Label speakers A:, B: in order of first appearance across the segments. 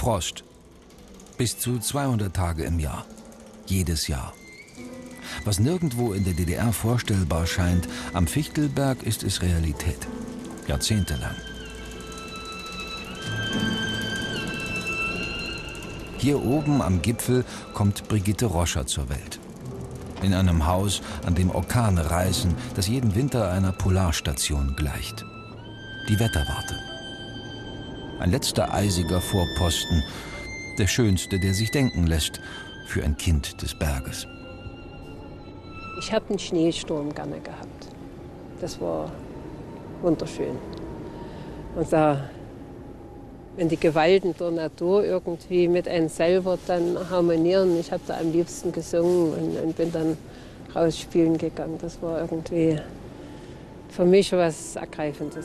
A: Frost. Bis zu 200 Tage im Jahr. Jedes Jahr. Was nirgendwo in der DDR vorstellbar scheint, am Fichtelberg ist es Realität. Jahrzehntelang. Hier oben am Gipfel kommt Brigitte Roscher zur Welt. In einem Haus, an dem Orkane reißen, das jeden Winter einer Polarstation gleicht. Die Wetterwarte. Ein letzter eisiger Vorposten, der schönste, der sich denken lässt, für ein Kind des Berges.
B: Ich habe einen Schneesturm gerne gehabt. Das war wunderschön. Und da, wenn die Gewalten der Natur irgendwie mit einem selber dann harmonieren, ich habe da am liebsten gesungen und bin dann rausspielen gegangen. Das war irgendwie für mich was Ergreifendes.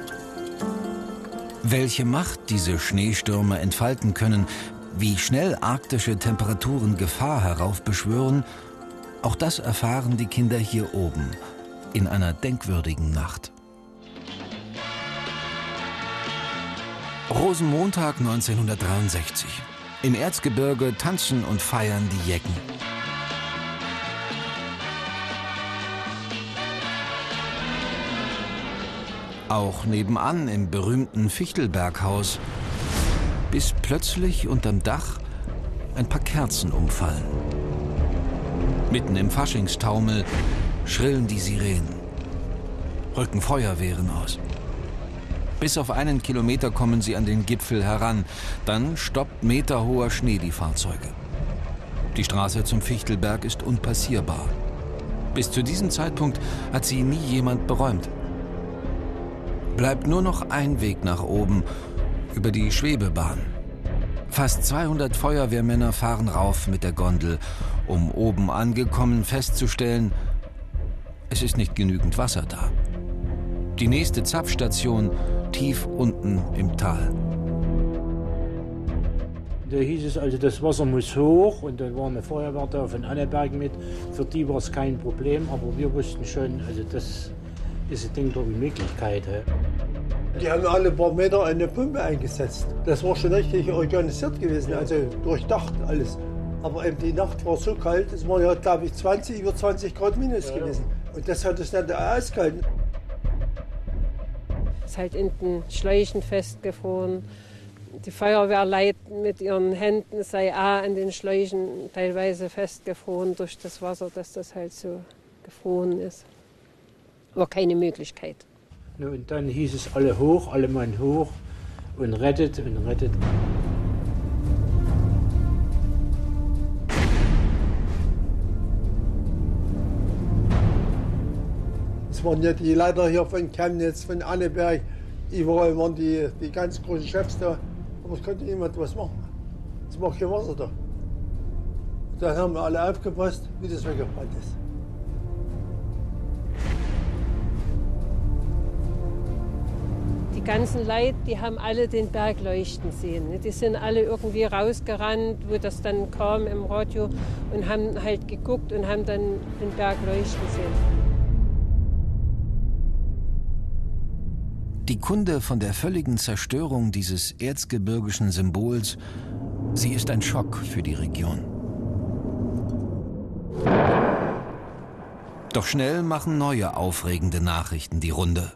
A: Welche Macht diese Schneestürme entfalten können, wie schnell arktische Temperaturen Gefahr heraufbeschwören, auch das erfahren die Kinder hier oben, in einer denkwürdigen Nacht. Rosenmontag 1963. Im Erzgebirge tanzen und feiern die Jecken. Auch nebenan im berühmten Fichtelberghaus, bis plötzlich unterm Dach ein paar Kerzen umfallen. Mitten im Faschingstaumel schrillen die Sirenen, rücken Feuerwehren aus. Bis auf 1 Kilometer kommen sie an den Gipfel heran, dann stoppt meterhoher Schnee die Fahrzeuge. Die Straße zum Fichtelberg ist unpassierbar. Bis zu diesem Zeitpunkt hat sie nie jemand beräumt. Bleibt nur noch ein Weg nach oben, über die Schwebebahn. Fast 200 Feuerwehrmänner fahren rauf mit der Gondel, um oben angekommen festzustellen, es ist nicht genügend Wasser da. Die nächste Zapfstation tief unten im Tal.
C: Da hieß es also, das Wasser muss hoch und dann war eine Feuerwehr da von Anneberg mit. Für die war es kein Problem, aber wir wussten schon, also das ist ein Ding der Unmöglichkeit.
D: Die haben alle paar Meter eine Pumpe eingesetzt. Das war schon richtig organisiert gewesen, also durchdacht alles. Aber eben die Nacht war so kalt, es war ja, glaube ich, über 20 Grad minus gewesen. Und das hat es nicht ausgehalten.
B: Es ist halt in den Schläuchen festgefroren. Die Feuerwehrleute mit ihren Händen sei an den Schläuchen teilweise festgefroren durch das Wasser, dass das halt so gefroren ist. War keine Möglichkeit.
C: Und dann hieß es alle hoch, alle Mann hoch und rettet und rettet.
D: Es waren ja die Leiter hier von Chemnitz, von Anneberg, überall waren die ganz großen Chefs da. Aber es konnte niemand was machen. Es war kein Wasser da. Und dann haben wir alle aufgepasst, wie das weggebrannt ist.
B: Die ganzen Leute, die haben alle den Berg leuchten sehen. Die sind alle irgendwie rausgerannt, wo das dann kam im Radio und haben halt geguckt und haben dann den Berg leuchten sehen.
A: Die Kunde von der völligen Zerstörung dieses erzgebirgischen Symbols, sie ist ein Schock für die Region. Doch schnell machen neue aufregende Nachrichten die Runde.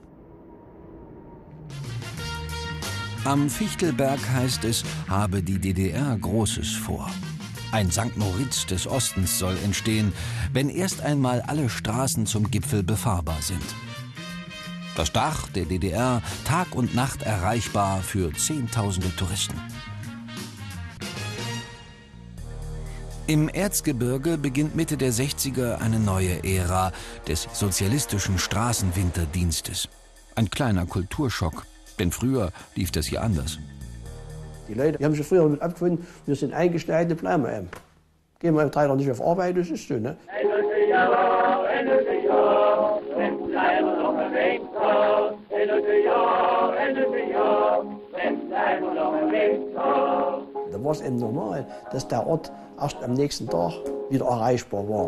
A: Am Fichtelberg heißt es, habe die DDR Großes vor. Ein St. Moritz des Ostens soll entstehen, wenn erst einmal alle Straßen zum Gipfel befahrbar sind. Das Dach der DDR Tag und Nacht erreichbar für Zehntausende Touristen. Im Erzgebirge beginnt Mitte der 60er eine neue Ära des sozialistischen Straßenwinterdienstes. Ein kleiner Kulturschock, denn früher lief das hier anders.
E: Die Leute haben sich früher damit abgefunden, wir sind eingeschneit, bleiben wir eben. Gehen wir Teil nicht auf Arbeit, das ist so, ne? Da war es eben normal, dass der Ort erst am nächsten Tag wieder erreichbar war.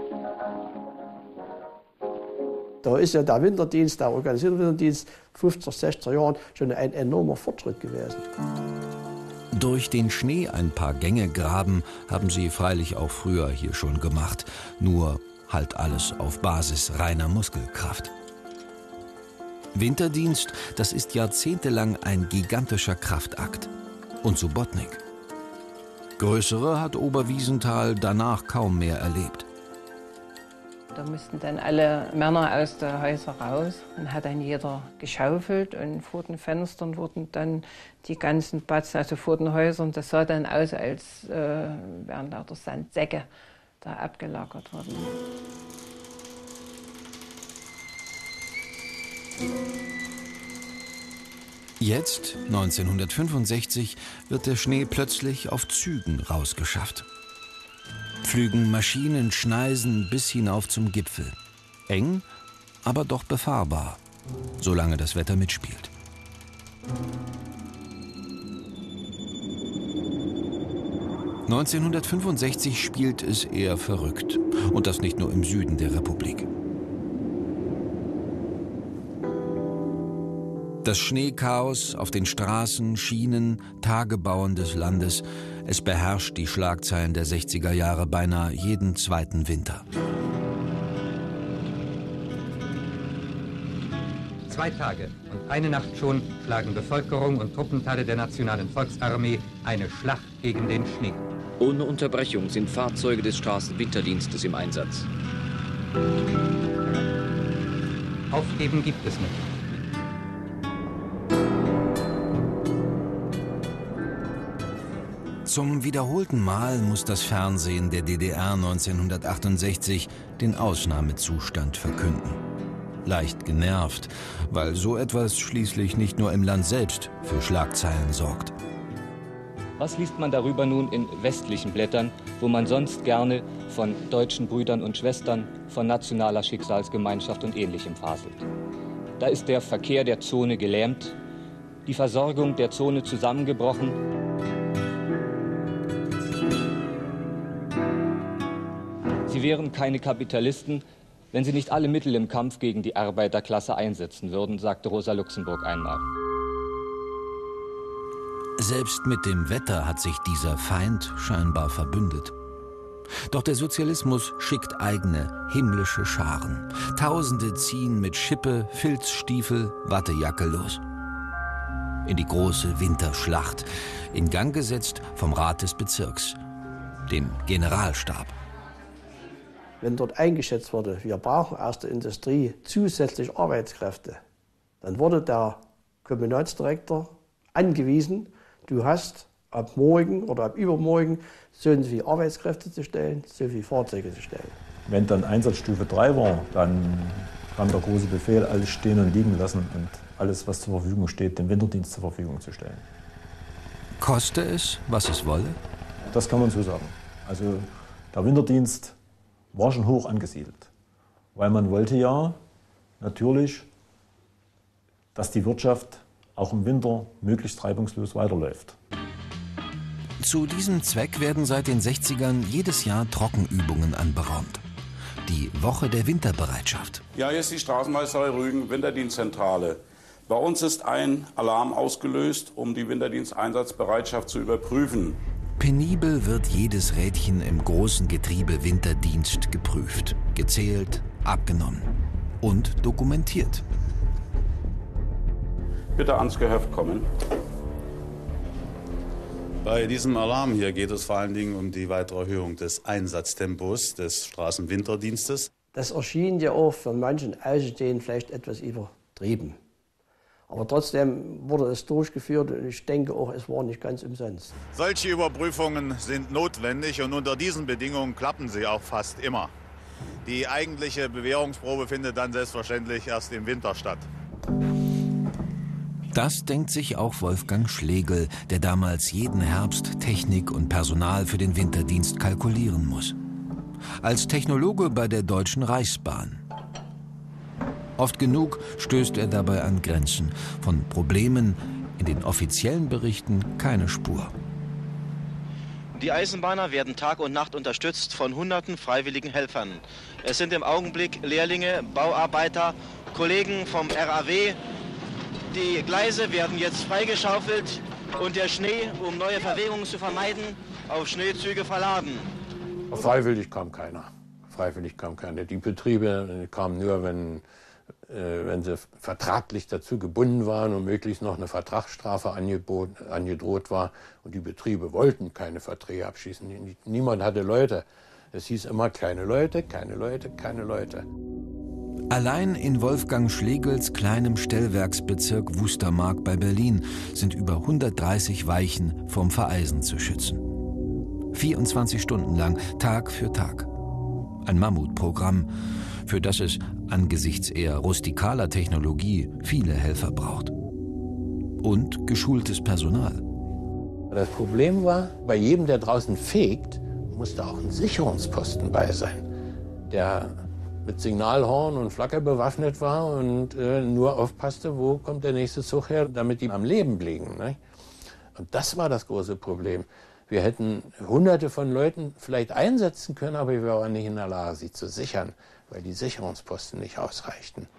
E: Da ist ja der Winterdienst, der organisierte Winterdienst, 50er, 60er Jahren schon ein enormer Fortschritt gewesen.
A: Durch den Schnee ein paar Gänge graben haben sie freilich auch früher hier schon gemacht. Nur halt alles auf Basis reiner Muskelkraft. Winterdienst, das ist jahrzehntelang ein gigantischer Kraftakt. Und Subotnik. Größere hat Oberwiesenthal danach kaum mehr erlebt.
B: Da mussten dann alle Männer aus den Häusern raus und hat dann jeder geschaufelt und vor den Fenstern wurden dann die ganzen Batzen, also vor den Häusern, das sah dann aus, als wären lauter Sandsäcke da abgelagert worden.
A: Jetzt, 1965, wird der Schnee plötzlich auf Zügen rausgeschafft. Pflügen Maschinen Schneisen bis hinauf zum Gipfel. Eng, aber doch befahrbar, solange das Wetter mitspielt. (1965) spielt es eher verrückt. Und das nicht nur im Süden der Republik. Das Schneechaos auf den Straßen, Schienen, Tagebauen des Landes, es beherrscht die Schlagzeilen der 60er Jahre beinahe jeden zweiten Winter.
F: 2 Tage und eine Nacht schon schlagen Bevölkerung und Truppenteile der Nationalen Volksarmee eine Schlacht gegen den Schnee.
G: Ohne Unterbrechung sind Fahrzeuge des Straßenwinterdienstes im Einsatz.
F: Aufgeben gibt es nicht.
A: Zum wiederholten Mal muss das Fernsehen der DDR 1968 den Ausnahmezustand verkünden. Leicht genervt, weil so etwas schließlich nicht nur im Land selbst für Schlagzeilen sorgt.
H: Was liest man darüber nun in westlichen Blättern, wo man sonst gerne von deutschen Brüdern und Schwestern, von nationaler Schicksalsgemeinschaft und Ähnlichem faselt? Da ist der Verkehr der Zone gelähmt, die Versorgung der Zone zusammengebrochen. Sie wären keine Kapitalisten, wenn sie nicht alle Mittel im Kampf gegen die Arbeiterklasse einsetzen würden, sagte Rosa Luxemburg einmal.
A: Selbst mit dem Wetter hat sich dieser Feind scheinbar verbündet. Doch der Sozialismus schickt eigene himmlische Scharen. Tausende ziehen mit Schippe, Filzstiefel, Wattejacke los. In die große Winterschlacht, in Gang gesetzt vom Rat des Bezirks, dem Generalstab.
E: Wenn dort eingeschätzt wurde, wir brauchen aus der Industrie zusätzlich Arbeitskräfte, dann wurde der Kombinatsdirektor angewiesen, du hast ab morgen oder ab übermorgen so und so viele Arbeitskräfte zu stellen, so viele Fahrzeuge zu stellen.
I: Wenn dann Einsatzstufe 3 war, dann kam der große Befehl, alles stehen und liegen lassen und alles, was zur Verfügung steht, dem Winterdienst zur Verfügung zu stellen.
A: Koste es, was es wolle?
I: Das kann man so sagen. Also der Winterdienst war schon hoch angesiedelt, weil man wollte ja natürlich, dass die Wirtschaft auch im Winter möglichst reibungslos weiterläuft.
A: Zu diesem Zweck werden seit den 60ern jedes Jahr Trockenübungen anberaumt. Die Woche der Winterbereitschaft.
J: Ja, hier ist die Straßenmeisterei Rügen, Winterdienstzentrale. Bei uns ist ein Alarm ausgelöst, um die Winterdiensteinsatzbereitschaft zu überprüfen.
A: Penibel wird jedes Rädchen im großen Getriebe Winterdienst geprüft, gezählt, abgenommen und dokumentiert.
J: Bitte ans Gehöft kommen.
K: Bei diesem Alarm hier geht es vor allen Dingen um die weitere Erhöhung des Einsatztempos des Straßenwinterdienstes.
E: Das erschien ja auch von manchen Außenstehenden vielleicht etwas übertrieben. Aber trotzdem wurde es durchgeführt und ich denke auch, es war nicht ganz umsonst.
K: Solche Überprüfungen sind notwendig und unter diesen Bedingungen klappen sie auch fast immer. Die eigentliche Bewährungsprobe findet dann selbstverständlich erst im Winter statt.
A: Das denkt sich auch Wolfgang Schlegel, der damals jeden Herbst Technik und Personal für den Winterdienst kalkulieren muss. Als Technologe bei der Deutschen Reichsbahn. Oft genug stößt er dabei an Grenzen. Von Problemen in den offiziellen Berichten keine Spur.
L: Die Eisenbahner werden Tag und Nacht unterstützt von hunderten freiwilligen Helfern. Es sind im Augenblick Lehrlinge, Bauarbeiter, Kollegen vom RAW. Die Gleise werden jetzt freigeschaufelt. und der Schnee, um neue Verwehungen zu vermeiden, auf Schneezüge verladen.
M: Freiwillig kam keiner. Freiwillig kam keiner. Die Betriebe kamen nur, wenn sie vertraglich dazu gebunden waren und möglichst noch eine Vertragsstrafe angedroht war. Und die Betriebe wollten keine Verträge abschließen. Niemand hatte Leute. Es hieß immer keine Leute, keine Leute, keine Leute.
A: Allein in Wolfgang Schlegels kleinem Stellwerksbezirk Wustermark bei Berlin sind über 130 Weichen vom Vereisen zu schützen. 24 Stunden lang, Tag für Tag. Ein Mammutprogramm, für das es angesichts eher rustikaler Technologie viele Helfer braucht. Und geschultes Personal.
M: Das Problem war, bei jedem, der draußen fegt, musste auch ein Sicherungsposten bei sein, der mit Signalhorn und Flagge bewaffnet war und nur aufpasste, wo kommt der nächste Zug her, damit die am Leben blieben. Ne? Und das war das große Problem. Wir hätten Hunderte von Leuten vielleicht einsetzen können, aber wir waren nicht in der Lage, sie zu sichern, weil die Sicherungsposten nicht ausreichten.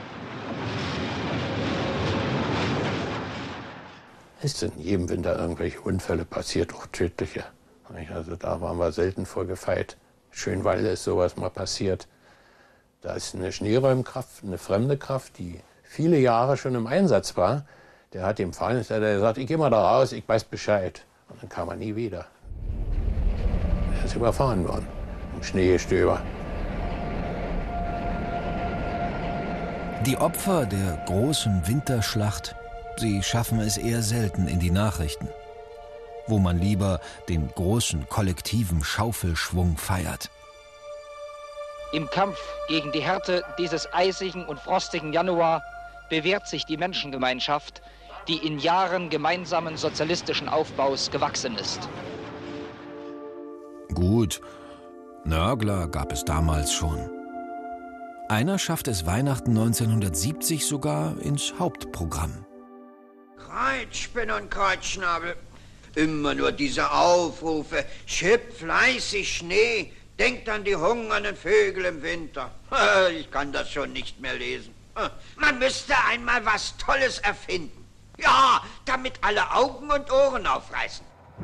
M: Es sind in jedem Winter irgendwelche Unfälle passiert, auch tödliche. Also da waren wir selten vorgefeit. Schönwalde ist sowas mal passiert. Da ist eine Schneeräumkraft, eine fremde Kraft, die viele Jahre schon im Einsatz war. Der hat dem Fahrdienstleiter gesagt, ich gehe mal da raus, ich weiß Bescheid. Und dann kam er nie wieder. Er ist überfahren worden, im Schneegestöber.
A: Die Opfer der großen Winterschlacht, sie schaffen es eher selten in die Nachrichten, wo man lieber den großen kollektiven Schaufelschwung feiert.
N: Im Kampf gegen die Härte dieses eisigen und frostigen Januar bewährt sich die Menschengemeinschaft, die in Jahren gemeinsamen sozialistischen Aufbaus gewachsen ist.
A: Gut, Nörgler gab es damals schon. Einer schafft es Weihnachten 1970 sogar ins Hauptprogramm.
O: Kreuzspinne und Kreuzschnabel. Immer nur diese Aufrufe. Schipp fleißig Schnee. Denkt an die hungernden Vögel im Winter. Ich kann das schon nicht mehr lesen. Man müsste einmal was Tolles erfinden. Ja, damit alle Augen und Ohren aufreißen.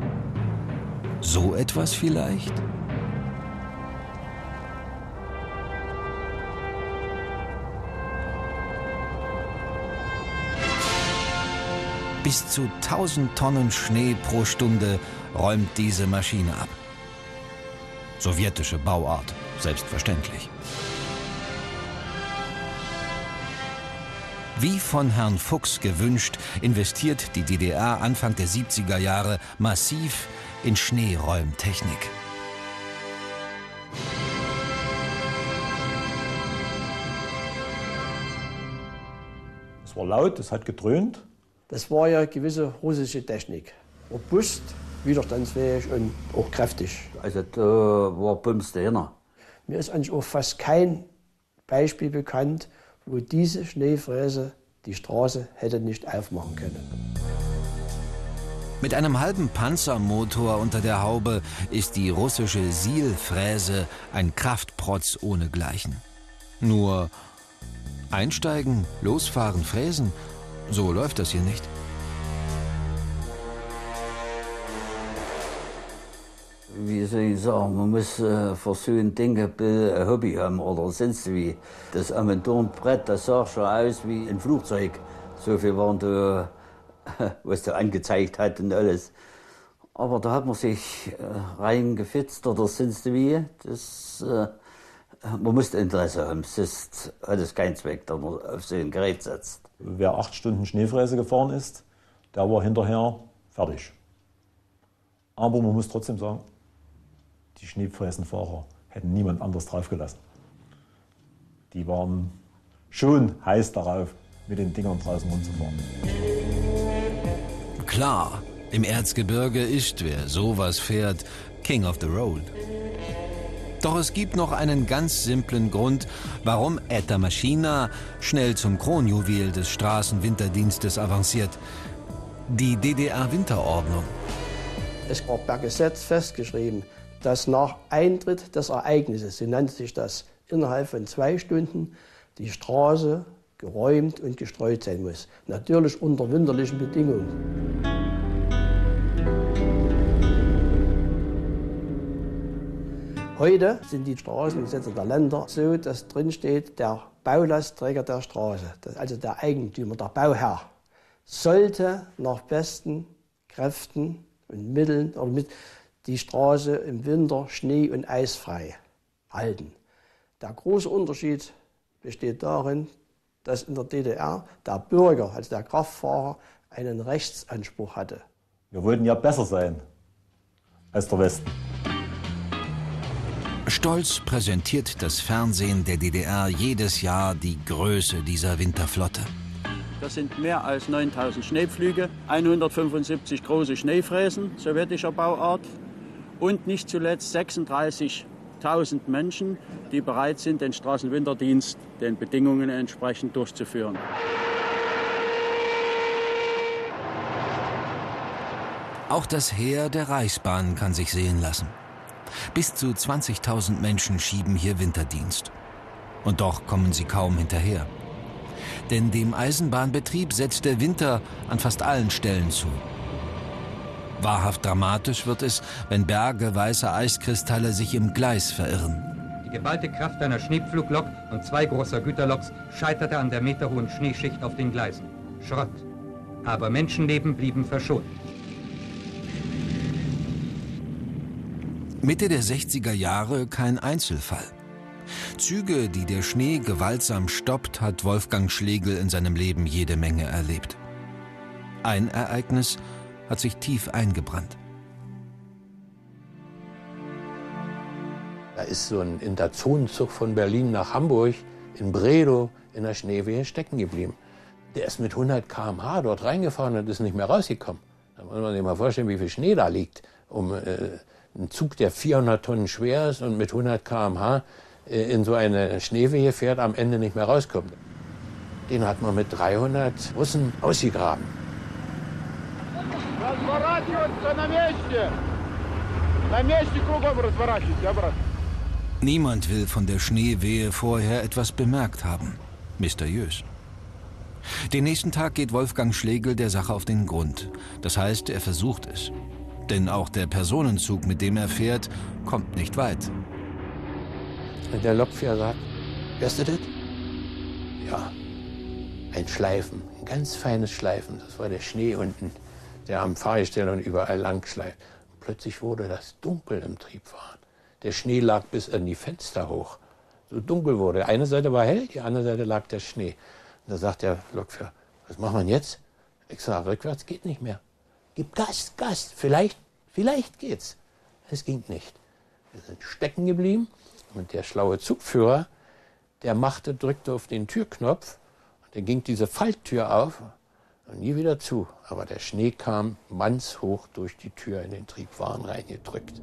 A: So etwas vielleicht? Bis zu 1000 Tonnen Schnee pro Stunde räumt diese Maschine ab. Sowjetische Bauart, selbstverständlich. Wie von Herrn Fuchs gewünscht, investiert die DDR Anfang der 70er Jahre massiv in Schneeräumtechnik.
I: Es war laut, es hat gedröhnt.
E: Das war ja gewisse russische Technik. Robust, widerstandsfähig und auch kräftig.
P: Also da war Bums dahinter.
E: Mir ist eigentlich auch fast kein Beispiel bekannt, wo diese Schneefräse die Straße hätte nicht aufmachen können.
A: Mit einem halben Panzermotor unter der Haube ist die russische Siel-Fräse ein Kraftprotz ohnegleichen. Nur einsteigen, losfahren, fräsen, so läuft das hier nicht.
P: Wie soll ich sagen, man muss für so ein Ding ein Hobby haben oder sonst wie. Das Armaturenbrett, das sah schon aus wie ein Flugzeug. So viel waren da, was da angezeigt hat und alles. Aber da hat man sich reingefitzt oder sonst wie. Man musste Interesse haben, sonst hat es keinen Zweck, dass man auf so ein Gerät setzt.
I: Wer 8 Stunden Schneefräse gefahren ist, der war hinterher fertig. Aber man muss trotzdem sagen, die Schneefräsenfahrer hätten niemand anders draufgelassen. Die waren schon heiß darauf, mit den Dingern draußen rumzufahren.
A: Klar, im Erzgebirge ist, wer sowas fährt, King of the Road. Doch es gibt noch einen ganz simplen Grund, warum Eta Maschina schnell zum Kronjuwel des Straßenwinterdienstes avanciert. Die DDR-Winterordnung.
E: Es war per Gesetz festgeschrieben, dass nach Eintritt des Ereignisses, so nannte sich das, innerhalb von 2 Stunden die Straße geräumt und gestreut sein muss. Natürlich unter winterlichen Bedingungen. Heute sind die Straßengesetze der Länder so, dass drin steht, der Baulastträger der Straße, also der Eigentümer, der Bauherr, sollte nach besten Kräften und Mitteln die Straße im Winter schnee- und eisfrei halten. Der große Unterschied besteht darin, dass in der DDR der Bürger, also der Kraftfahrer, einen Rechtsanspruch hatte.
I: Wir wollten ja besser sein als der Westen.
A: Stolz präsentiert das Fernsehen der DDR jedes Jahr die Größe dieser Winterflotte.
Q: Das sind mehr als 9000 Schneepflüge, 175 große Schneefräsen sowjetischer Bauart und nicht zuletzt 36.000 Menschen, die bereit sind, den Straßenwinterdienst den Bedingungen entsprechend durchzuführen.
A: Auch das Heer der Reichsbahn kann sich sehen lassen. Bis zu 20.000 Menschen schieben hier Winterdienst. Und doch kommen sie kaum hinterher. Denn dem Eisenbahnbetrieb setzt der Winter an fast allen Stellen zu. Wahrhaft dramatisch wird es, wenn Berge weißer Eiskristalle sich im Gleis verirren.
F: Die geballte Kraft einer Schneepfluglok und 2 großer Güterloks scheiterte an der meterhohen Schneeschicht auf den Gleisen. Schrott. Aber Menschenleben blieben verschont.
A: Mitte der 60er Jahre kein Einzelfall. Züge, die der Schnee gewaltsam stoppt, hat Wolfgang Schlegel in seinem Leben jede Menge erlebt. Ein Ereignis hat sich tief eingebrannt.
M: Da ist so ein Interzonenzug von Berlin nach Hamburg in Bredow in der Schneewehe stecken geblieben. Der ist mit 100 km/h dort reingefahren und ist nicht mehr rausgekommen. Da muss man sich mal vorstellen, wie viel Schnee da liegt, um ein Zug, der 400 Tonnen schwer ist und mit 100 km/h in so eine Schneewehe fährt, am Ende nicht mehr rauskommt. Den hat man mit 300 Russen ausgegraben.
A: Niemand will von der Schneewehe vorher etwas bemerkt haben. Mysteriös. Den nächsten Tag geht Wolfgang Schlegel der Sache auf den Grund. Das heißt, er versucht es. Denn auch der Personenzug, mit dem er fährt, kommt nicht weit.
M: Und der Lokführer sagt, hörst du das? Ja, ein Schleifen, ein ganz feines Schleifen. Das war der Schnee unten, der am Fahrgestell und überall lang schleift. Und plötzlich wurde das dunkel im Triebwagen. Der Schnee lag bis an die Fenster hoch. So dunkel wurde. Eine Seite war hell, die andere Seite lag der Schnee. Und da sagt der Lokführer, was machen wir jetzt? Ich sage, rückwärts geht nicht mehr. Gib Gas, Gas, vielleicht geht's. Es ging nicht. Wir sind stecken geblieben und der schlaue Zugführer, der drückte auf den Türknopf und dann ging diese Falltür auf und nie wieder zu. Aber der Schnee kam mannshoch durch die Tür in den Triebwagen reingedrückt.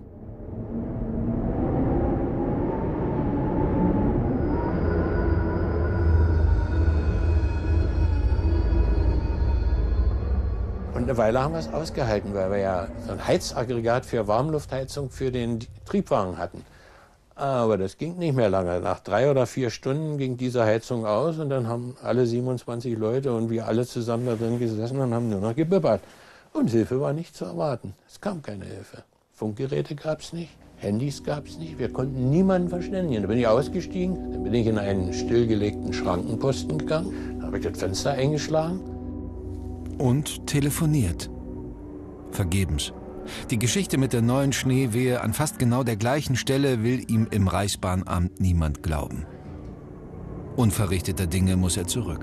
M: Und eine Weile haben wir es ausgehalten, weil wir ja so ein Heizaggregat für Warmluftheizung für den Triebwagen hatten. Aber das ging nicht mehr lange. Nach 3 oder 4 Stunden ging diese Heizung aus und dann haben alle 27 Leute und wir alle zusammen da drin gesessen und haben nur noch gebibbert. Und Hilfe war nicht zu erwarten. Es kam keine Hilfe. Funkgeräte gab es nicht, Handys gab es nicht. Wir konnten niemanden verständigen. Da bin ich ausgestiegen, dann bin ich in einen stillgelegten Schrankenposten gegangen, da habe ich das Fenster eingeschlagen.
A: Und telefoniert. Vergebens. Die Geschichte mit der neuen Schneewehe an fast genau der gleichen Stelle will ihm im Reichsbahnamt niemand glauben. Unverrichteter Dinge muss er zurück.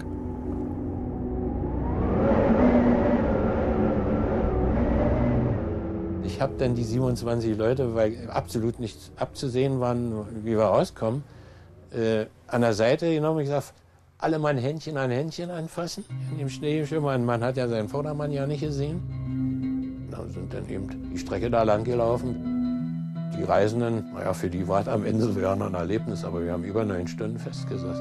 M: Ich habe dann die 27 Leute, weil absolut nicht abzusehen waren, wie wir rauskommen, an der Seite genommen und gesagt, alle mal ein Händchen anfassen in dem Schneeschimmer. Man hat ja seinen Vordermann ja nicht gesehen. Da sind dann eben die Strecke da lang gelaufen. Die Reisenden, naja, für die war es am Ende sogar noch ein Erlebnis, aber wir haben über 9 Stunden festgesessen.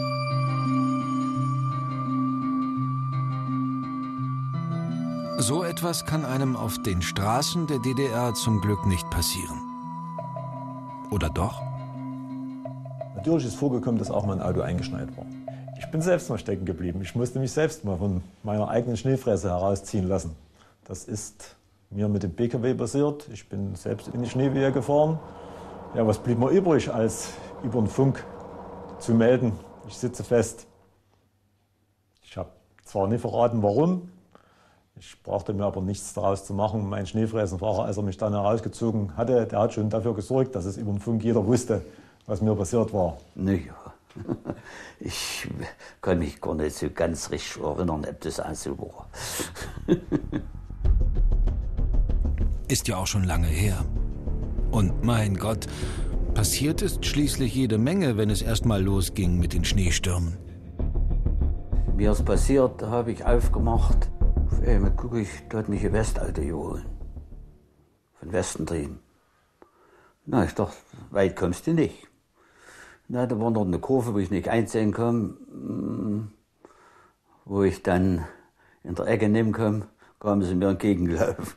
A: So etwas kann einem auf den Straßen der DDR zum Glück nicht passieren. Oder doch?
I: Natürlich ist vorgekommen, dass auch mein Auto eingeschneit war. Ich bin selbst mal stecken geblieben. Ich musste mich selbst mal von meiner eigenen Schneefräse herausziehen lassen. Das ist mir mit dem PKW passiert. Ich bin selbst in die Schneewehe gefahren Ja, was blieb mir übrig, als über den Funk zu melden, ich sitze fest. Ich habe zwar nicht verraten, warum, ich brauchte mir aber nichts daraus zu machen. Mein Schneefräsenfahrer, als er mich dann herausgezogen hatte, der hat schon dafür gesorgt, dass es über den Funk jeder wusste, was mir passiert war.
P: Naja, ich kann mich gar nicht so ganz richtig erinnern, ob das auch so war.
A: Ist ja auch schon lange her. Und mein Gott, passiert ist schließlich jede Menge, wenn es erst mal losging mit den Schneestürmen.
P: Mir ist passiert, da habe ich aufgemacht. Mal gucke ich, da hat mich ein Westauto geholt. Von Westen drehen. Na, ich dachte, weit kommst du nicht. Na, da war noch eine Kurve, wo ich nicht einsehen kann. Wo ich dann in der Ecke nehmen kann, kamen sie mir entgegengelaufen.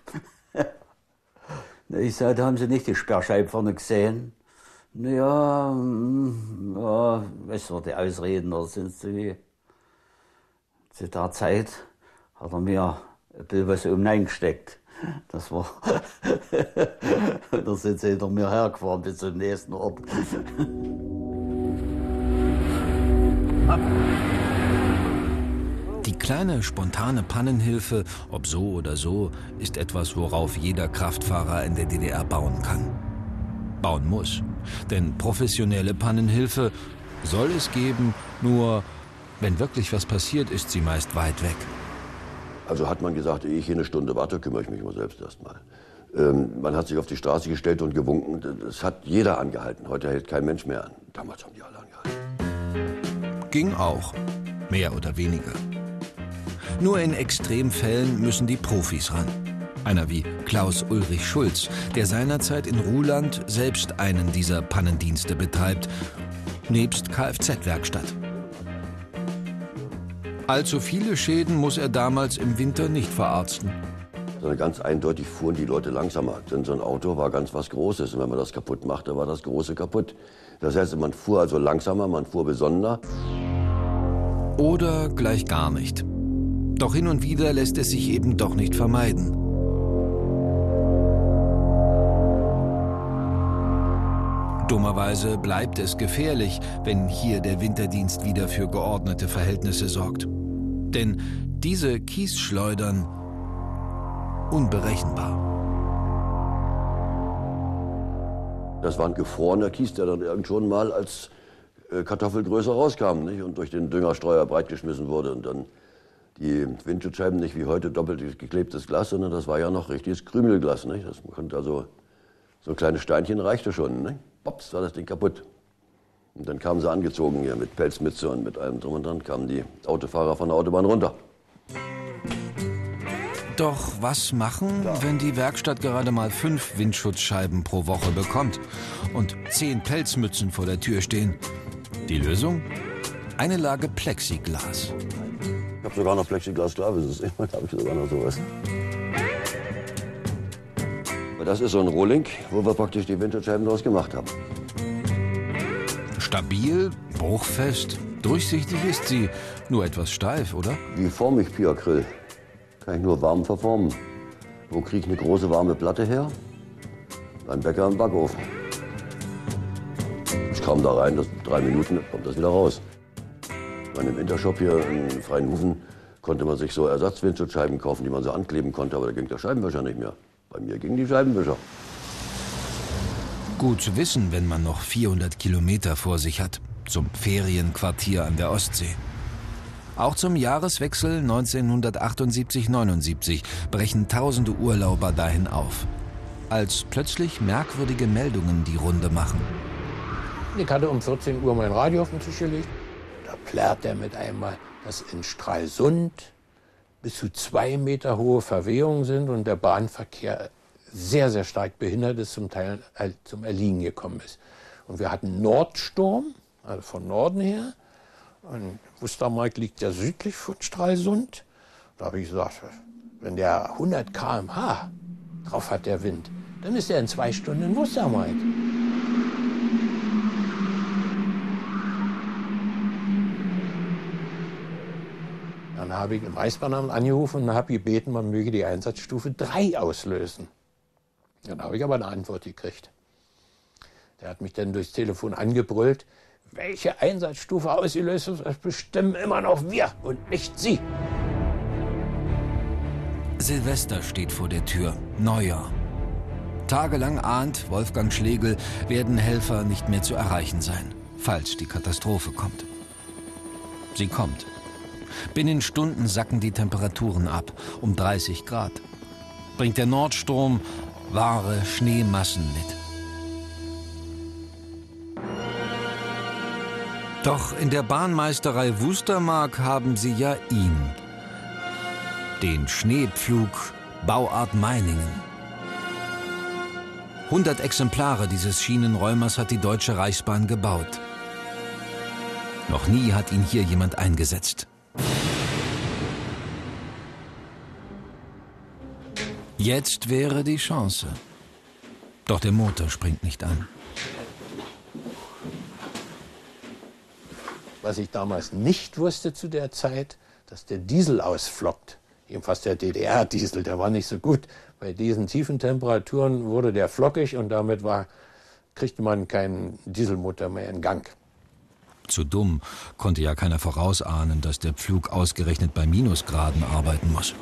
P: Ich sagte, da haben sie nicht die Sperrscheibe vorne gesehen. Naja, ja, weißt du, die Ausreden, da sind sie. Zu der Zeit hat er mir ein bisschen was hineingesteckt. Das war. Da sind sie hinter mir hergefahren bis zum nächsten Ort.
A: Die kleine, spontane Pannenhilfe, ob so oder so, ist etwas, worauf jeder Kraftfahrer in der DDR bauen kann. Bauen muss. Denn professionelle Pannenhilfe soll es geben, nur wenn wirklich was passiert, ist sie meist weit weg.
R: Also hat man gesagt, ehe ich hier eine Stunde warte, kümmere ich mich mal selbst erstmal. Man hat sich auf die Straße gestellt und gewunken. Das hat jeder angehalten. Heute hält kein Mensch mehr an. Damals haben die alle angehalten.
A: Ging auch. Mehr oder weniger. Nur in Extremfällen müssen die Profis ran. Einer wie Klaus Ulrich Schulz, der seinerzeit in Ruhland selbst einen dieser Pannendienste betreibt, nebst Kfz-Werkstatt. Allzu viele Schäden muss er damals im Winter nicht verarzten.
R: Sondern ganz eindeutig fuhren die Leute langsamer. Denn so ein Auto war ganz was Großes. Und wenn man das kaputt machte, war das Große kaputt. Das heißt, man fuhr also langsamer, man fuhr besonderer.
A: Oder gleich gar nicht. Doch hin und wieder lässt es sich eben doch nicht vermeiden. Dummerweise bleibt es gefährlich, wenn hier der Winterdienst wieder für geordnete Verhältnisse sorgt. Denn diese Kiesschleudern unberechenbar.
R: Das war ein gefrorener Kies, der dann irgendwann mal als Kartoffelgröße rauskam, nicht? Und durch den Düngerstreuer breitgeschmissen wurde. Und dann die Windschutzscheiben nicht wie heute doppelt geklebtes Glas, sondern das war ja noch richtiges Krümelglas. Nicht? Das konnte also, so kleine Steinchen reichte schon. Nicht? Pops, war das Ding kaputt. Und dann kamen sie angezogen hier mit Pelzmütze und mit allem drum und dran, kamen die Autofahrer von der Autobahn runter.
A: Doch was machen, wenn die Werkstatt gerade mal 5 Windschutzscheiben pro Woche bekommt und 10 Pelzmützen vor der Tür stehen? Die Lösung? Eine Lage Plexiglas.
R: Ich habe sogar noch Plexiglas da, das ist immer, habe ich sogar noch sowas. Aber das ist so ein Rohling, wo wir praktisch die Windschutzscheiben draus gemacht haben.
A: Stabil, bruchfest, durchsichtig ist sie, nur etwas steif, oder?
R: Wie forme ich Piacryl? Kann ich nur warm verformen. Wo kriege ich eine große warme Platte her? Beim Bäcker im Backofen. Ich kam da rein, 3 Minuten, kommt das wieder raus. Bei einem Intershop hier in Freienhufen konnte man sich so Ersatzwindschutzscheiben kaufen, die man so ankleben konnte, aber da ging der Scheibenwischer nicht mehr. Bei mir gingen die Scheibenwischer.
A: Gut zu wissen, wenn man noch 400 Kilometer vor sich hat, zum Ferienquartier an der Ostsee. Auch zum Jahreswechsel 1978/79 brechen tausende Urlauber dahin auf, als plötzlich merkwürdige Meldungen die Runde machen.
M: Ich hatte um 14 Uhr mein Radio auf den Tisch gelegt. Da plärrt er mit einmal, dass in Stralsund bis zu 2 Meter hohe Verwehungen sind und der Bahnverkehr sehr, sehr stark behindert ist, zum Teil zum Erliegen gekommen ist. Und wir hatten Nordsturm, also von Norden her. Und Wustermark liegt ja südlich von Stralsund. Da habe ich gesagt, wenn der 100 km/h drauf hat, der Wind, dann ist er in 2 Stunden in Wustermark. Dann habe ich im Reichsbahnamt angerufen und habe gebeten, man möge die Einsatzstufe 3 auslösen. Dann habe ich aber eine Antwort gekriegt. Der hat mich dann durchs Telefon angebrüllt. Welche Einsatzstufe ausgelöst ist, das bestimmen immer noch wir und nicht Sie.
A: Silvester steht vor der Tür. Neujahr. Tagelang ahnt Wolfgang Schlegel, werden Helfer nicht mehr zu erreichen sein, falls die Katastrophe kommt. Sie kommt. Binnen Stunden sacken die Temperaturen ab, um 30 Grad. Bringt der Nordstrom wahre Schneemassen mit. Doch in der Bahnmeisterei Wustermark haben sie ja ihn. Den Schneepflug Bauart Meiningen. 100 Exemplare dieses Schienenräumers hat die Deutsche Reichsbahn gebaut. Noch nie hat ihn hier jemand eingesetzt. Jetzt wäre die Chance. Doch der Motor springt nicht an.
M: Was ich damals nicht wusste zu der Zeit, dass der Diesel ausfloppt. Jedenfalls der DDR-Diesel, der war nicht so gut. Bei diesen tiefen Temperaturen wurde der flockig und damit kriegte man keinen Dieselmotor mehr in Gang.
A: Zu dumm, konnte ja keiner vorausahnen, dass der Pflug ausgerechnet bei Minusgraden arbeiten muss.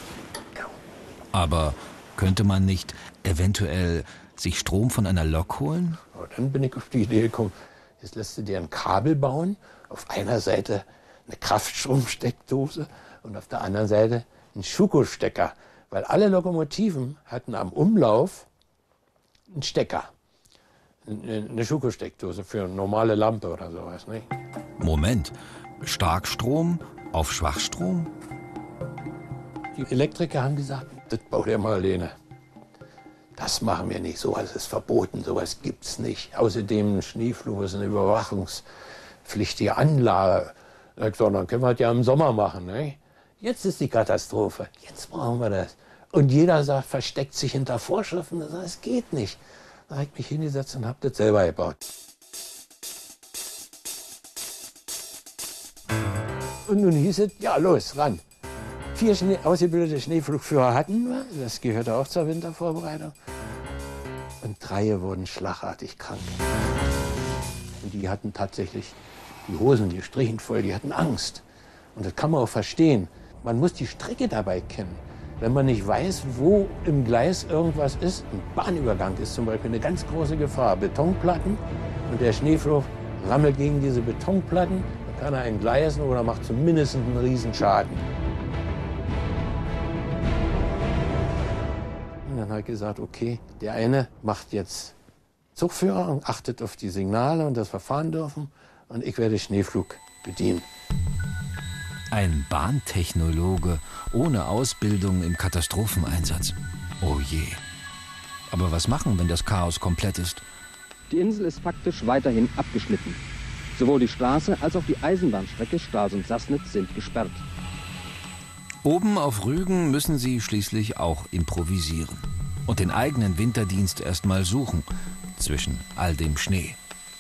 A: Aber könnte man nicht eventuell sich Strom von einer Lok holen?
M: Und dann bin ich auf die Idee gekommen, jetzt lässt du dir ein Kabel bauen, auf einer Seite eine Kraftstromsteckdose und auf der anderen Seite einen Schuko-Stecker. Weil alle Lokomotiven hatten am Umlauf einen Stecker. Eine Schuko-Steckdose für eine normale Lampe oder sowas. Nicht?
A: Moment, Starkstrom auf Schwachstrom?
M: Die Elektriker haben gesagt, das baut ihr mal alleine. Das machen wir nicht, sowas ist verboten, sowas gibt's nicht. Außerdem ein Schneeflug ist eine überwachungspflichtige Anlage. Dann können wir das ja im Sommer machen. Ne? Jetzt ist die Katastrophe, jetzt brauchen wir das. Und jeder sagt, versteckt sich hinter Vorschriften, das geht nicht. Da habe ich mich hingesetzt und habe das selber gebaut. Und nun hieß es, ja los, ran. 4 ausgebildete Schneeflugführer hatten wir, das gehörte auch zur Wintervorbereitung. Und 3 wurden schlagartig krank. Und die hatten tatsächlich die Hosen gestrichen voll, die hatten Angst. Und das kann man auch verstehen. Man muss die Strecke dabei kennen. Wenn man nicht weiß, wo im Gleis irgendwas ist, ein Bahnübergang ist zum Beispiel eine ganz große Gefahr. Betonplatten und der Schneeflug rammelt gegen diese Betonplatten, dann kann er entgleisen oder macht zumindest einen Riesenschaden. Und dann habe ich gesagt, okay, der eine macht jetzt Zugführer und achtet auf die Signale und das wir fahren dürfen. Und ich werde Schneeflug bedienen.
A: Ein Bahntechnologe ohne Ausbildung im Katastropheneinsatz. Oh je. Aber was machen, wenn das Chaos komplett ist?
S: Die Insel ist faktisch weiterhin abgeschnitten. Sowohl die Straße als auch die Eisenbahnstrecke Stralsund-Sassnitz sind gesperrt.
A: Oben auf Rügen müssen sie schließlich auch improvisieren und den eigenen Winterdienst erst mal suchen zwischen all dem Schnee.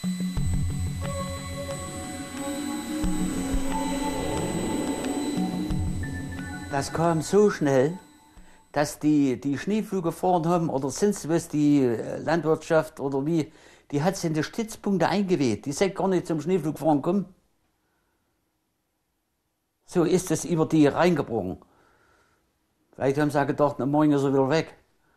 P: Das kam so schnell, dass die Schneeflug gefahren haben, oder sonst was, die Landwirtschaft oder wie, die hat es in die Stützpunkte eingeweht. Die sind gar nicht zum Schneeflug fahren gekommen. So ist es über die reingebrochen. Vielleicht haben sie gedacht, na, morgen ist er wieder weg.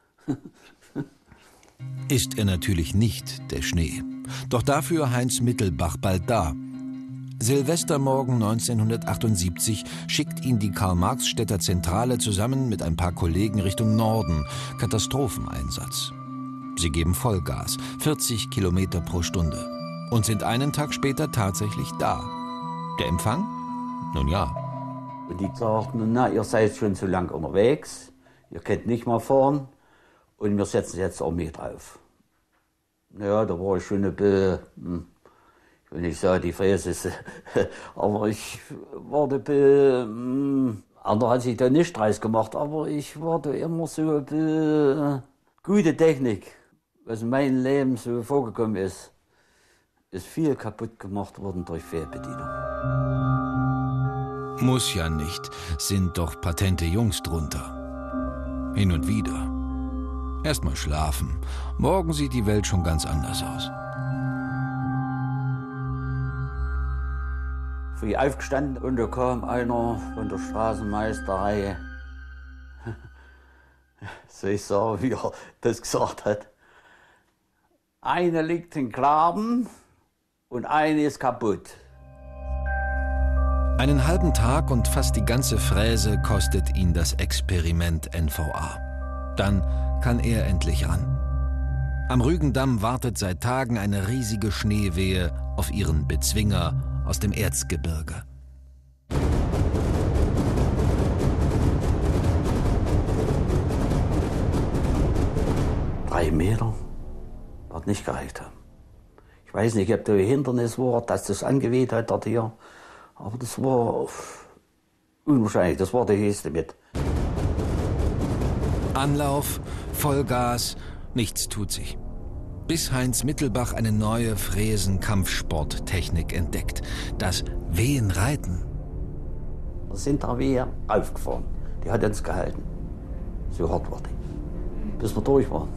A: Ist er natürlich nicht, der Schnee. Doch dafür Heinz Mittelbach bald da. Silvestermorgen 1978 schickt ihn die Karl-Marx-Städter Zentrale zusammen mit ein paar Kollegen Richtung Norden, Katastropheneinsatz. Sie geben Vollgas, 40 Kilometer pro Stunde und sind einen Tag später tatsächlich da. Der Empfang? Nun ja.
P: Und die sagten, na, ihr seid schon zu lang unterwegs, ihr könnt nicht mehr fahren und wir setzen jetzt Armee drauf. Naja, da war ich schon ein bisschen... Ich will nicht sagen, die Fräse, aber ich war andere hat sich da nicht draus gemacht, aber ich war da immer so gute Technik, was in meinem Leben so vorgekommen ist viel kaputt gemacht worden durch Fehlbedienung.
A: Muss ja nicht, sind doch patente Jungs drunter. Hin und wieder. Erst mal schlafen. Morgen sieht die Welt schon ganz anders aus.
P: früh aufgestanden und da kam einer von der Straßenmeisterei. Soll ich sagen, wie er das gesagt hat? Eine liegt in Graben und eine ist kaputt.
A: Einen halben Tag und fast die ganze Fräse kostet ihn das Experiment NVA. Dann kann er endlich ran. Am Rügendamm wartet seit Tagen eine riesige Schneewehe auf ihren Bezwinger aus dem Erzgebirge.
P: Drei Meter wird nicht gereicht haben. Ich weiß nicht, ob der Hindernis war, dass das angeweht hat dort hier, aber das war unwahrscheinlich, das war der höchste mit.
A: Anlauf, Vollgas, nichts tut sich. Bis Heinz Mittelbach eine neue Fräsen-Kampfsporttechnik entdeckt, das Wehenreiten.
P: Wir sind da Wehe aufgefahren, die hat uns gehalten. So hart war die, bis wir durch waren.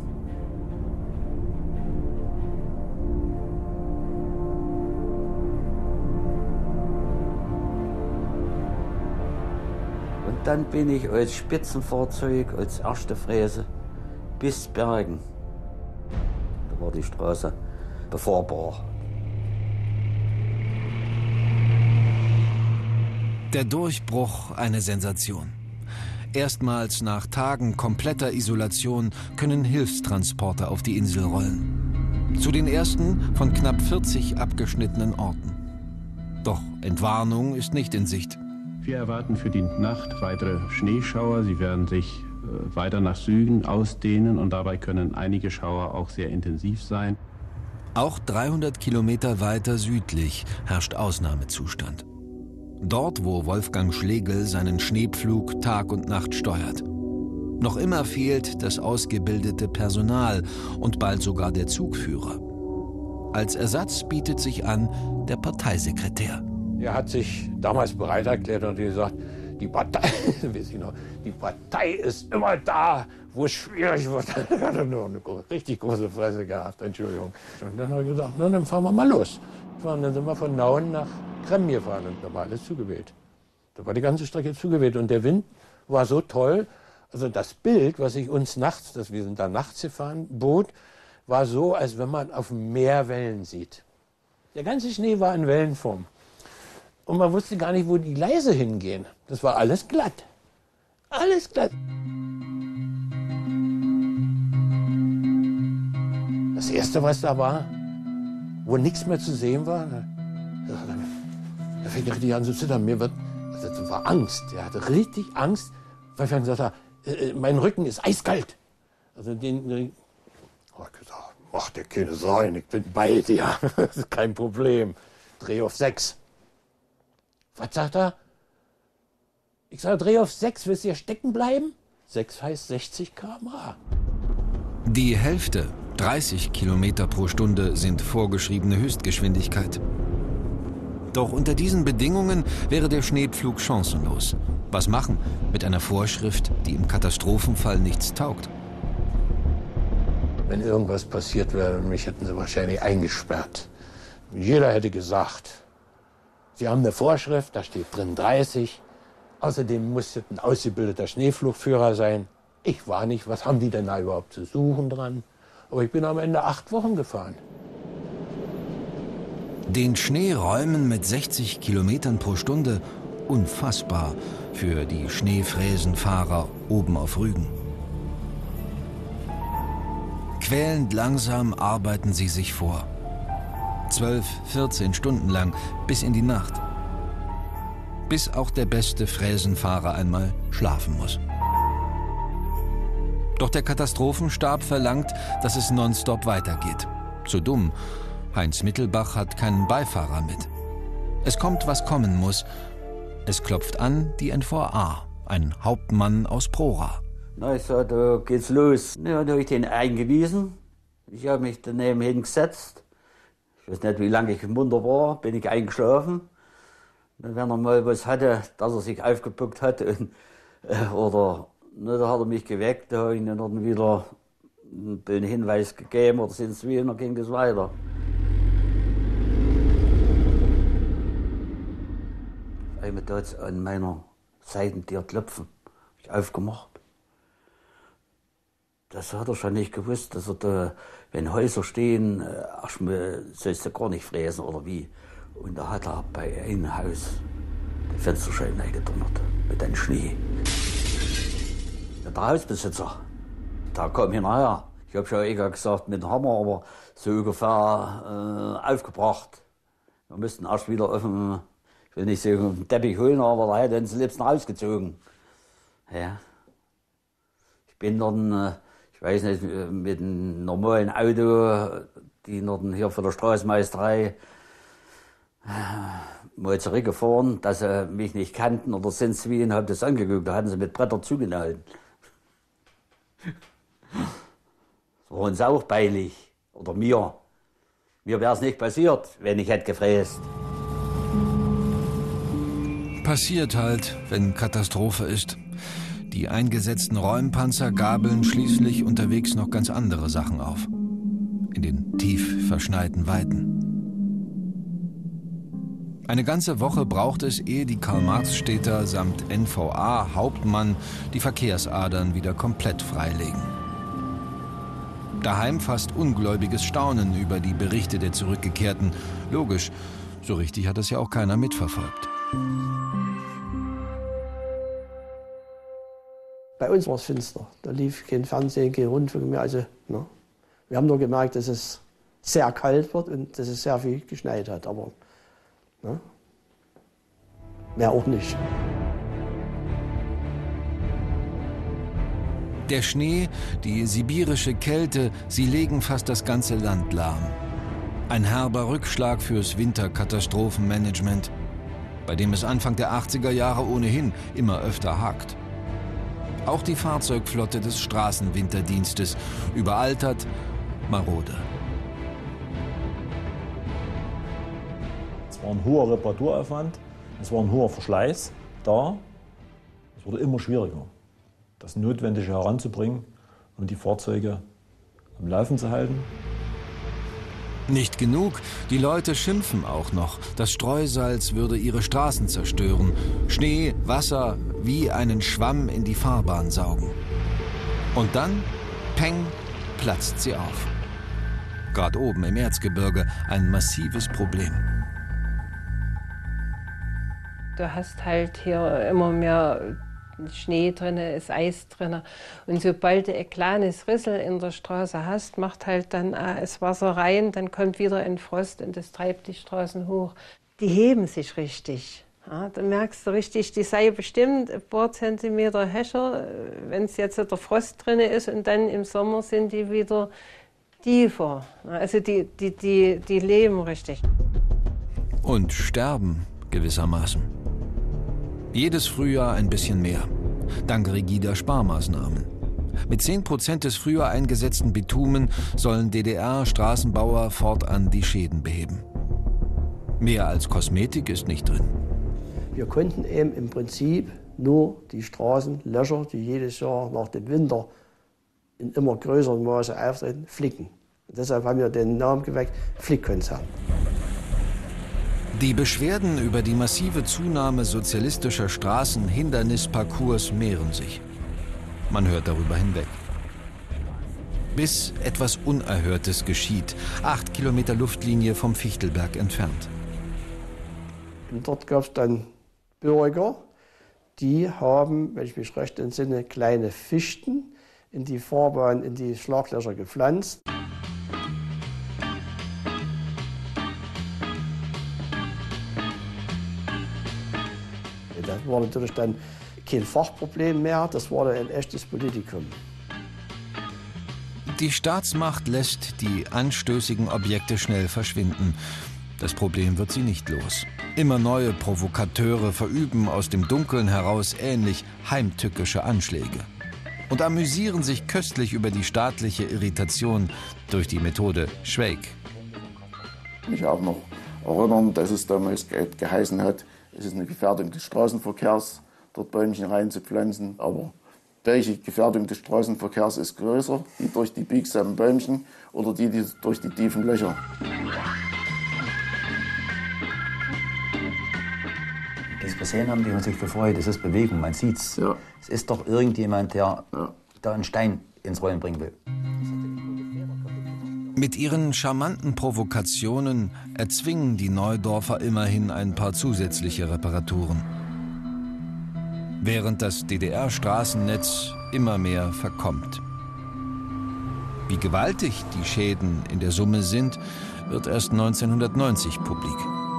P: Und dann bin ich als Spitzenfahrzeug, als erste Fräse bis Bergen. Da war die Straße befahrbar.
A: Der Durchbruch eine Sensation. Erstmals nach Tagen kompletter Isolation können Hilfstransporter auf die Insel rollen. Zu den ersten von knapp 40 abgeschnittenen Orten. Doch Entwarnung ist nicht in Sicht.
T: Wir erwarten für die Nacht weitere Schneeschauer. Sie werden sich weiter nach Süden ausdehnen und dabei können einige Schauer auch sehr intensiv sein.
A: Auch 300 Kilometer weiter südlich herrscht Ausnahmezustand. Dort, wo Wolfgang Schlegel seinen Schneepflug Tag und Nacht steuert. Noch immer fehlt das ausgebildete Personal und bald sogar der Zugführer. Als Ersatz bietet sich an der Parteisekretär.
M: Er hat sich damals bereit erklärt und gesagt, die Partei, weiß ich noch, die Partei ist immer da, wo es schwierig wird. Er hat nur eine richtig große Fresse gehabt, Entschuldigung. Und dann habe ich gesagt, na, dann fahren wir mal los. Und dann sind wir von Nauen nach Kremm gefahren und da war alles zugeweht. Da war die ganze Strecke zugeweht und der Wind war so toll. Also das Bild, was ich uns nachts, dass wir sind da nachts gefahren, bot, war so, als wenn man auf dem Meer Wellen sieht. Der ganze Schnee war in Wellenform. Und man wusste gar nicht, wo die Gleise hingehen. Das war alles glatt. Alles glatt. Das Erste, was da war, wo nichts mehr zu sehen war, da fing er richtig an zu zittern. Also das war Angst. Er hatte richtig Angst, weil er gesagt hat, mein Rücken ist eiskalt. Also habe ich gesagt, mach dir keine Sorgen, ich bin bei dir. Das ist kein Problem. Dreh auf 6. Was sagt er? Ich sage, dreh auf 6, willst du hier stecken bleiben? 6 heißt 60 km/h.
A: Die Hälfte, 30 Kilometer pro Stunde, sind vorgeschriebene Höchstgeschwindigkeit. Doch unter diesen Bedingungen wäre der Schneepflug chancenlos. Was machen mit einer Vorschrift, die im Katastrophenfall nichts taugt?
M: Wenn irgendwas passiert wäre, mich hätten sie wahrscheinlich eingesperrt. Jeder hätte gesagt, Sie haben eine Vorschrift, da steht drin 30. Außerdem musste ein ausgebildeter Schneepflugführer sein. Ich war nicht. Was haben die denn da überhaupt zu suchen dran? Aber ich bin am Ende 8 Wochen gefahren.
A: Den Schnee räumen mit 60 Kilometern pro Stunde, unfassbar für die Schneefräsenfahrer oben auf Rügen. Quälend langsam arbeiten sie sich vor. 12, 14 Stunden lang, bis in die Nacht. Bis auch der beste Fräsenfahrer einmal schlafen muss. Doch der Katastrophenstab verlangt, dass es nonstop weitergeht. Zu dumm. Heinz Mittelbach hat keinen Beifahrer mit. Es kommt, was kommen muss. Es klopft an die NVA, ein Hauptmann aus Prora.
P: Na, ich sag, da geht's los. Ja, da habe ich den eingewiesen. Ich habe mich daneben hingesetzt. Ich weiß nicht, wie lange ich im Munter war, bin ich eingeschlafen. Dann, wenn er mal was hatte, dass er sich aufgepuckt hat, und, oder ne, da hat er mich geweckt, da habe ich ihm dann wieder einen Hinweis gegeben, oder sind es wie, und dann ging es weiter. habe dort an meiner Seitentür klopfen. Hab ich aufgemacht. Das hat er schon nicht gewusst, dass er da, wenn Häuser stehen, erstmal sollst du gar nicht fräsen oder wie. Und da hat er bei einem Haus die Fensterscheiben eingedonnert mit dem Schnee. Der Hausbesitzer, da kam hinterher. Ich habe schon eher gesagt mit dem Hammer, aber so ungefähr aufgebracht. Wir mussten erst wieder auf dem, ich will nicht sagen, auf den Teppich holen, aber da hätte uns am liebsten rausgezogen. Ja. Ich bin dann, ich weiß nicht, mit einem normalen Auto, die dann hier von der Straßenmeisterei mal zurückgefahren, dass sie mich nicht kannten oder sonst wie, und habe das angeguckt. Da hatten sie mit Bretter zugehalten. Das war uns auch peinlich. Oder mir. Mir wäre es nicht passiert, wenn ich hätte gefräst.
A: Passiert halt, wenn Katastrophe ist. Die eingesetzten Räumpanzer gabeln schließlich unterwegs noch ganz andere Sachen auf. In den tief verschneiten Weiten. Eine ganze Woche braucht es, ehe die Karl-Marx-Städter samt NVA-Hauptmann die Verkehrsadern wieder komplett freilegen. Daheim fast ungläubiges Staunen über die Berichte der Zurückgekehrten. Logisch, so richtig hat das ja auch keiner mitverfolgt.
E: Bei uns war es finster. Da lief kein Fernsehen, kein Rundfunk mehr. Also, ne? Wir haben nur gemerkt, dass es sehr kalt wird und dass es sehr viel geschneit hat. Aber ne? Mehr auch nicht.
A: Der Schnee, die sibirische Kälte, sie legen fast das ganze Land lahm. Ein herber Rückschlag fürs Winterkatastrophenmanagement, bei dem es Anfang der 80er Jahre ohnehin immer öfter hakt. Auch die Fahrzeugflotte des Straßenwinterdienstes, überaltert, marode.
I: Es war ein hoher Reparaturaufwand, es war ein hoher Verschleiß da. Es wurde immer schwieriger, das Notwendige heranzubringen, um die Fahrzeuge am Laufen zu halten.
A: Nicht genug, die Leute schimpfen auch noch. Das Streusalz würde ihre Straßen zerstören. Schnee, Wasser, wie einen Schwamm in die Fahrbahn saugen. Und dann, peng, platzt sie auf. Gerade oben im Erzgebirge ein massives Problem.
B: Du hast halt hier immer mehr Schnee drin, ist Eis drin. Und sobald du ein kleines Rissel in der Straße hast, macht halt dann das Wasser rein, dann kommt wieder ein Frost und das treibt die Straßen hoch. Die heben sich richtig. Ja, da merkst du richtig, die sei bestimmt ein paar Zentimeter höher, wenn es jetzt der Frost drin ist, und dann im Sommer sind die wieder tiefer. Also die leben richtig.
A: Und sterben gewissermaßen. Jedes Frühjahr ein bisschen mehr, dank rigider Sparmaßnahmen. Mit 10% des früher eingesetzten Bitumen sollen DDR-Straßenbauer fortan die Schäden beheben. Mehr als Kosmetik ist nicht drin.
E: Wir konnten eben im Prinzip nur die Straßenlöcher, die jedes Jahr nach dem Winter in immer größerem Maße auftreten, flicken. Und deshalb haben wir den Namen geweckt, Flickkonzern.
A: Die Beschwerden über die massive Zunahme sozialistischer Straßenhindernisparcours mehren sich. Man hört darüber hinweg. Bis etwas Unerhörtes geschieht, 8 Kilometer Luftlinie vom Fichtelberg entfernt.
E: Und dort gab es dann Bürger, die haben, wenn ich mich recht entsinne, kleine Fichten in die Fahrbahn, in die Schlaglöcher gepflanzt. Das war natürlich dann kein Fachproblem mehr, das war dann ein echtes Politikum.
A: Die Staatsmacht lässt die anstößigen Objekte schnell verschwinden. Das Problem wird sie nicht los. Immer neue Provokateure verüben aus dem Dunkeln heraus ähnlich heimtückische Anschläge. Und amüsieren sich köstlich über die staatliche Irritation durch die Methode Schweig.
U: Mich auch noch erinnern, dass es damals geheißen hat, es ist eine Gefährdung des Straßenverkehrs, dort Bäumchen reinzupflanzen. Aber welche Gefährdung des Straßenverkehrs ist größer? Die durch die biegsamen Bäumchen oder die durch die tiefen Löcher?
C: Sie es gesehen haben, die haben sich gefreut. Es ist Bewegung, man sieht's. Ja. Es ist doch irgendjemand, der da einen Stein ins Rollen bringen will.
A: Mit ihren charmanten Provokationen erzwingen die Neudorfer immerhin ein paar zusätzliche Reparaturen. Während das DDR-Straßennetz immer mehr verkommt. Wie gewaltig die Schäden in der Summe sind, wird erst 1990 publik.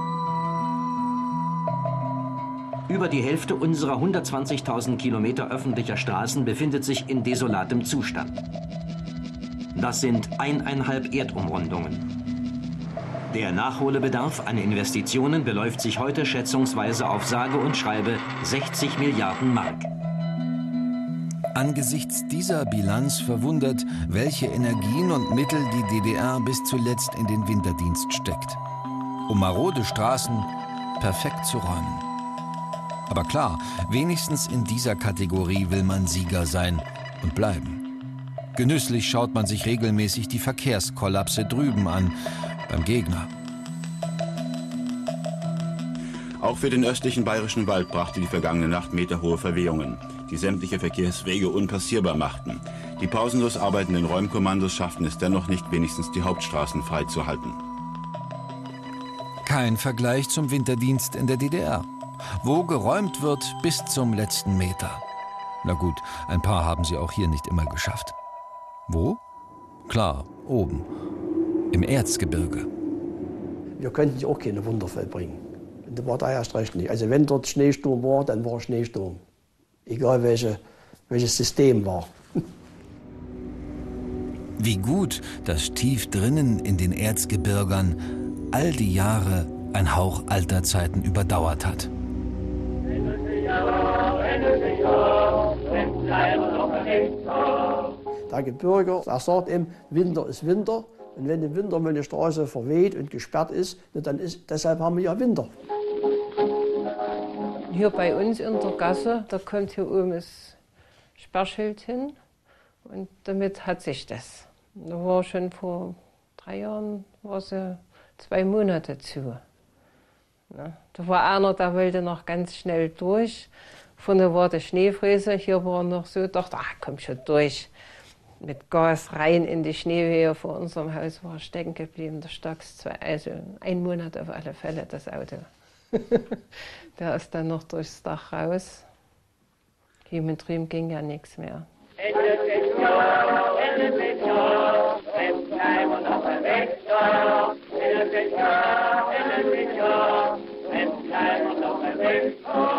V: Über die Hälfte unserer 120.000 Kilometer öffentlicher Straßen befindet sich in desolatem Zustand. Das sind 1,5 Erdumrundungen. Der Nachholbedarf an Investitionen beläuft sich heute schätzungsweise auf sage und schreibe 60 Milliarden Mark.
A: Angesichts dieser Bilanz verwundert, welche Energien und Mittel die DDR bis zuletzt in den Winterdienst steckt, um marode Straßen perfekt zu räumen. Aber klar, wenigstens in dieser Kategorie will man Sieger sein und bleiben. Genüsslich schaut man sich regelmäßig die Verkehrskollapse drüben an, beim Gegner.
W: Auch für den östlichen Bayerischen Wald brachte die vergangene Nacht meterhohe Verwehungen, die sämtliche Verkehrswege unpassierbar machten. Die pausenlos arbeitenden Räumkommandos schafften es dennoch nicht, wenigstens die Hauptstraßen freizuhalten.
A: Kein Vergleich zum Winterdienst in der DDR, wo geräumt wird bis zum letzten Meter. Na gut, ein paar haben sie auch hier nicht immer geschafft. Wo? Klar, oben, im Erzgebirge.
E: Wir könnten hier auch keine Wunder vollbringen. Das war da erst recht nicht. Also wenn dort Schneesturm war, dann war Schneesturm. Egal welches System war.
A: Wie gut, dass tief drinnen in den Erzgebirgern all die Jahre ein Hauch alter Zeiten überdauert hat.
E: Der Gebirger, er sagt eben, Winter ist Winter. Und wenn im Winter mal eine Straße verweht und gesperrt ist, dann deshalb haben wir ja Winter.
B: Hier bei uns in der Gasse, da kommt hier oben das Sperrschild hin und damit hat sich das. Da war schon vor 3 Jahren, war sie 2 Monate zu. Ja, da war einer, der wollte noch ganz schnell durch. Vorne war der Schneefräse, hier war noch so, dachte, ach komm schon durch. Mit Gas rein in die Schneewehe vor unserem Haus war stecken geblieben, der Stocks 2, also 1 Monat auf alle Fälle das Auto. Der ist dann noch durchs Dach raus. Hier mit drüben ging ja nichts mehr.
X: Wenn